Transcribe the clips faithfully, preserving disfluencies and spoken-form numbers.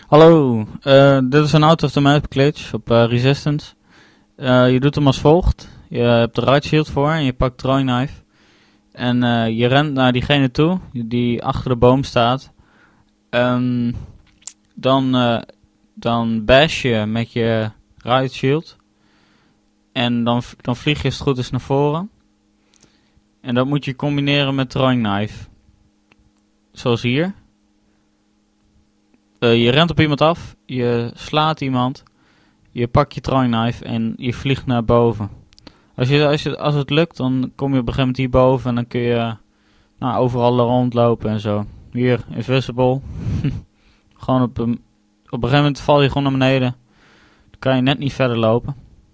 Hallo, eh, dit is een out of the map glitch op eh, Resistance. Eh, je doet hem als volgt. Je hebt de right shield voor en je pakt throwing knife. En eh, je rent naar diegene toe die achter de boom staat. Um, dan, uh, dan bash je met je right shield. En dan, dan vlieg je als het goed is naar voren. En dat moet je combineren met throwing knife. Zoals hier. Uh, je rent op iemand af, je slaat iemand, je pakt je throwing knife en je vliegt naar boven. Als, je, als, je, als het lukt, dan kom je op een gegeven moment hierboven en dan kun je nou, overal rondlopen en zo. Hier, invisible. Gewoon op een, op een gegeven moment val je gewoon naar beneden. Dan kan je net niet verder lopen.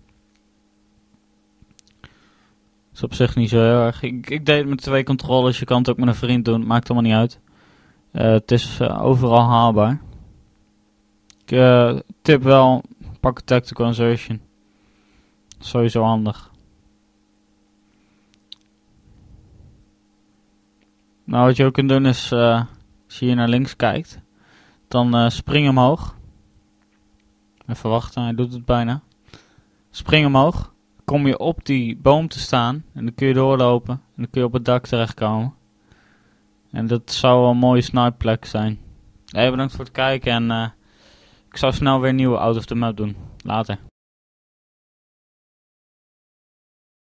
Dat is op zich niet zo heel erg. Ik, ik deed het met twee controllers, je kan het ook met een vriend doen, maakt allemaal niet uit. Uh, het is uh, overal haalbaar. Ik uh, tip wel, pak een tactical insertion. Sowieso handig. Nou, wat je ook kunt doen is, uh, als je hier naar links kijkt, dan uh, spring omhoog. Even wachten, hij doet het bijna. Spring omhoog, kom je op die boom te staan en dan kun je doorlopen en dan kun je op het dak terechtkomen. En dat zou wel een mooie snipeplek zijn. Hey, bedankt voor het kijken en uh, ik zou snel weer een nieuwe out of the map doen. Later.